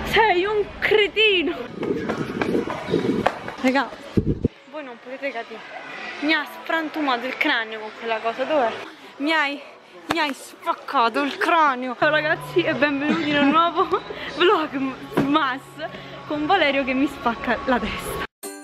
Sei un cretino. Raga, voi non potete capire. Mi ha frantumato il cranio con quella cosa. Dov'è? Mi hai spaccato il cranio. Ciao ragazzi e benvenuti in un nuovo vlog Mas con Valerio che mi spacca la testa.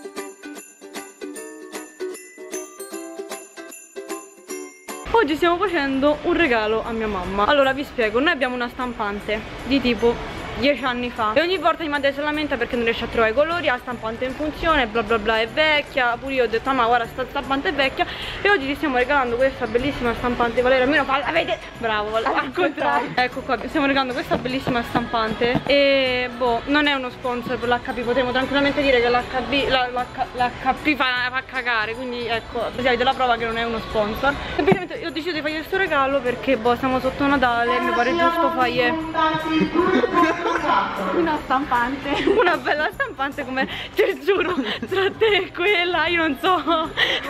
Oggi stiamo facendo un regalo a mia mamma. Allora vi spiego, noi abbiamo una stampante di tipo 10 anni fa e ogni volta mi manda se lamenta perché non riesce a trovare i colori, la stampante in funzione, bla bla bla, è vecchia. Pure io ho detto ma guarda sta stampante è vecchia. E oggi ti stiamo regalando questa bellissima stampante. Valerio almeno fa, avete? Bravo Valerio, al contrario. Ecco qua, stiamo regalando questa bellissima stampante. E boh, non è uno sponsor per l'HP, potremmo tranquillamente dire che l'HP fa cagare. Quindi ecco, così avete la prova che non è uno sponsor. Semplicemente io ho deciso di fargli questo regalo perché boh, siamo sotto Natale, mi pare giusto fargli una stampante, una bella stampante, come ti giuro, tra te e quella io non so.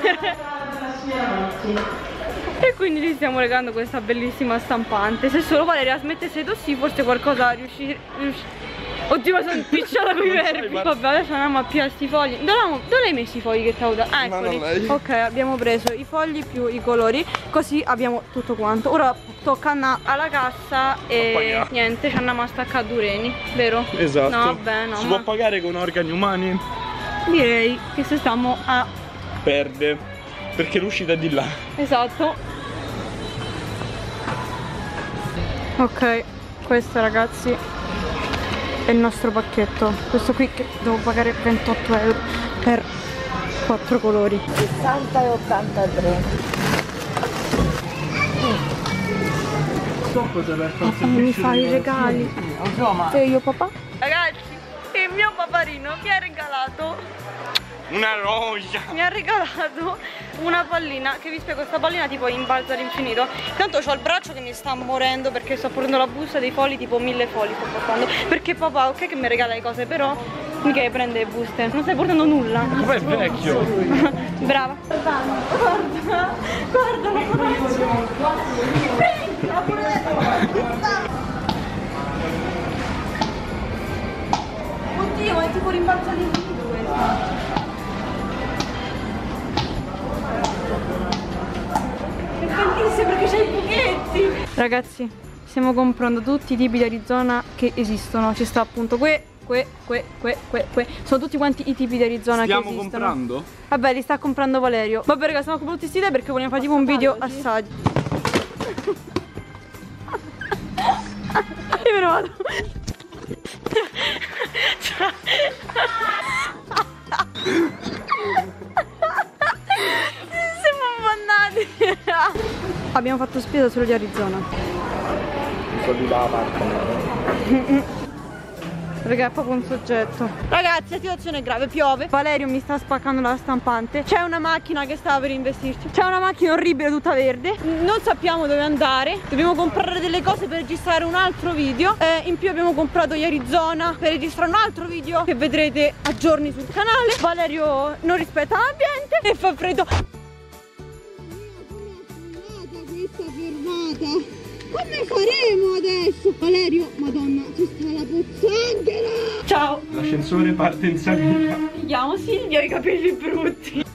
E quindi gli stiamo regalando questa bellissima stampante. Se solo Valeria smettesse così forse qualcosa riuscire. Oddio, sono impicciata con i verbi. Vabbè, adesso andiamo a pigliare sti fogli. Dove hai messo i fogli che ti ho dato? Ah, eccoli. Ok, abbiamo preso i fogli più i colori, così abbiamo tutto quanto. Ora tocca andare alla cassa e niente, ci andiamo a staccare due reni, vero? Esatto. No, vabbè, no. Si può pagare con organi umani? Direi che se stiamo a... Perde, perché l'uscita è di là. Esatto. Ok, questo ragazzi è il nostro pacchetto. Questo qui che devo pagare 28 euro per 4 colori. 60 e 83. Mi fai i regali. E io papà? Ragazzi, il mio paparino mi ha regalato una roglia. Mi ha regalato una pallina, che vi spiego, questa pallina tipo imbalza all'infinito. Tanto ho il braccio che mi sta morendo perché sto portando la busta dei fogli, tipo 1000 fogli sto portando. Perché papà, ok che mi regala le cose, però mica prende le buste. Non stai portando nulla. Ma poi è vecchio. Brava. Guarda, guarda la oddio, è tipo rimbalzo all'infinito questa. Bellissimo perché c'hai i buchetti. Ragazzi, stiamo comprando tutti i tipi di Arizona che esistono. Ci sta appunto sono tutti quanti i tipi di Arizona che esistono. Stiamo comprando? Vabbè, li sta comprando Valerio. Vabbè raga, stiamo comprando tutti questi idee perché vogliamo fare tipo un video assaggio. Io me ne vado. Abbiamo fatto spesa solo di Arizona. Soldi dalla parte. Raga, è proprio un soggetto. Ragazzi, la situazione è grave, piove. Valerio mi sta spaccando la stampante. C'è una macchina che stava per investirci. C'è una macchina orribile tutta verde. Non sappiamo dove andare. Dobbiamo comprare delle cose per registrare un altro video. In più abbiamo comprato gli Arizona per registrare un altro video che vedrete a giorni sul canale. Valerio non rispetta l'ambiente e fa freddo. Come faremo adesso? Valerio, madonna, ci sta la pozzanghera! Ciao! L'ascensore parte in salita. Chiamo Silvia, i capelli brutti.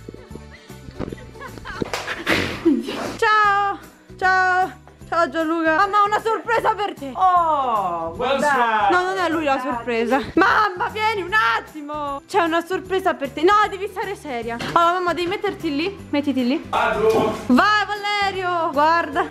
Ciao! Ciao! Ciao Gianluca! Mamma, ho una sorpresa per te! Oh, guarda! No, non è lui la sorpresa. Mamma, vieni un attimo! C'è una sorpresa per te. No, devi stare seria. Allora, mamma, devi metterti lì. Mettiti lì. Vado! Vai, Valerio! Guarda!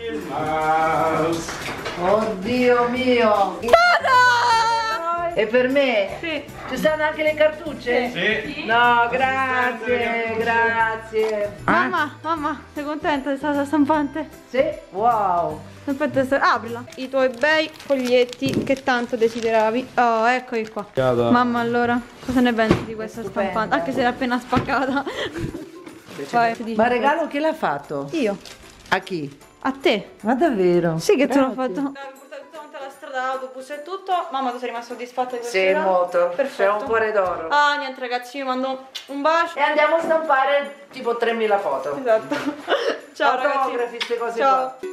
Oddio mio! Tada! E per me? Sì. Ci stanno anche le cartucce? Sì. No, grazie, grazie. Mamma, sei contenta di questa stampante? Sì, wow. Aprila. I tuoi bei foglietti che tanto desideravi. Oh, eccoli qua. Mamma, allora, cosa ne pensi di questa Stupenda. stampante? Anche se l'è appena spaccata. Vai, ti dici. Ma regalo chi l'ha fatto? Io. A chi? A te. Ma davvero? Sì, che te l'ho Grazie. fatto. La strada, autobus e tutto. Mamma, tu sei rimasta soddisfatta di questo? Sì, molto. Perfetto. C'è un cuore d'oro. Ah, niente ragazzi, io mando un bacio. E andiamo a stampare tipo 3000 foto. Esatto. Ciao ragazzi. Autografi, queste cose Ciao. qua.